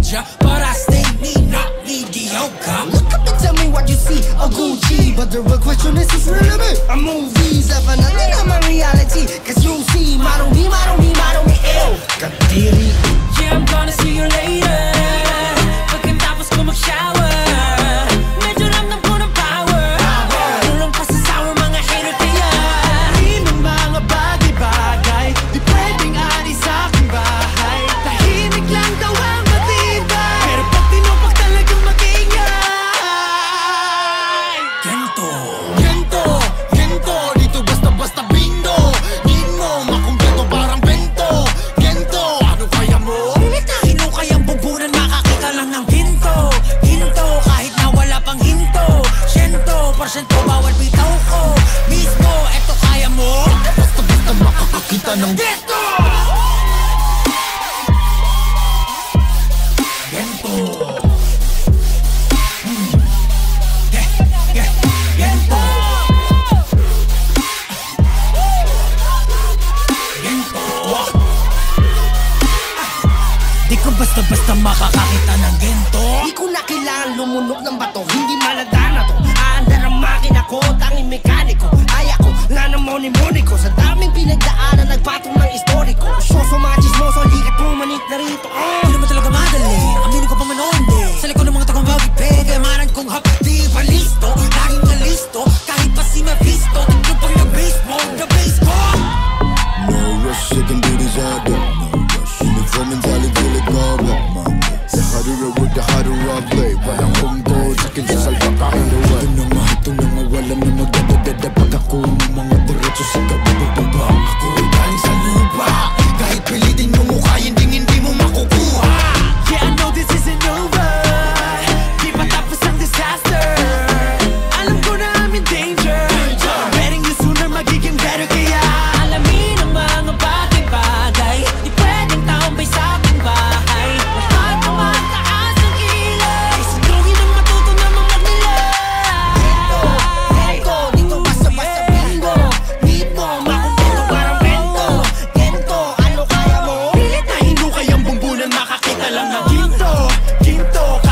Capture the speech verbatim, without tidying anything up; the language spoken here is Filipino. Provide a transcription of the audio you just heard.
ninja, but I stay me, not mediocre. Look up and tell me what you see, a Gucci, but the real question is, is really me? A movie's definitely not my reality, cause you see, model me, model me, model me, ew. Kadiri. Yeah, I'm gonna see you later. Pagkatapos ko mag-shower, medyo ramdam ko ng power. Tulong pa sa sour mga hater kaya di ng mga bagay-bagay di pwedeng alis sa aking bahay. Tahimik lang daw ang matibay, pero pag tinupak talagang mag-ingay. Gento, Gento, Gento, dito basta-basta bindo. Need mo, makumpleto parang bento. Gento, ano kaya mo? Pilitahin mo kayang bubunan, makakita lang ng ginto. Ginto, kahit na wala pang hinto. Gento, porsyento bawal bitaw ko. Mismo, eto kaya mo. Basta-basta makakakita ng Gento. Gento. Hmm. Ge- ge- Gento. Gento. Di ko basta-basta makakakita ng gento. Di ko na kailangan lumunok ng bato, hindi malagana to. Aandar ang makina ko, tanging mekaniko. Ay ako, nanamoni-moni ko. Sa daming pinagdaanan, nagpatong ng istoriko. Shoso mga chismoso, likat pumanit na rito. Di naman talaga madali, aminin ko pa man o hindi. Sa likod ng mga takong bagay, kaya maran kong hap. Di ba listo, laging na listo. Kahit pa si Mephisto, tiglo pang na-base mo, na-base ko. No rush, I can do this all day. Uniform mentality, let go of it. The harder I work, the harder I play. Parang home goals, akin sa salva kahit away. Ito na nga, ito na nga, walang na magdadadada. Pag ako ng mga diretso sa kabababa. Ako ay galing sa lupa, kahit pilitin mo mukha, hindi hindi mo makukuha. Yeah, I know this isn't over, di pa tapos ang disaster. Alam ko na I'm in danger, betting you sooner magiging better. Kaya Alamin ang mga bagay-bagay, di pwedeng tambay sa aking bahay. Lahat ng mataas ang kilay, sunugin ang matuto na mga nilay. Gento, dito basta-basta bingo. Need mo, makumpleto parang bento. Gento, ano kaya mo? pilitahin mo kayang bumbunan, makakita lang ng ginto. Ginto,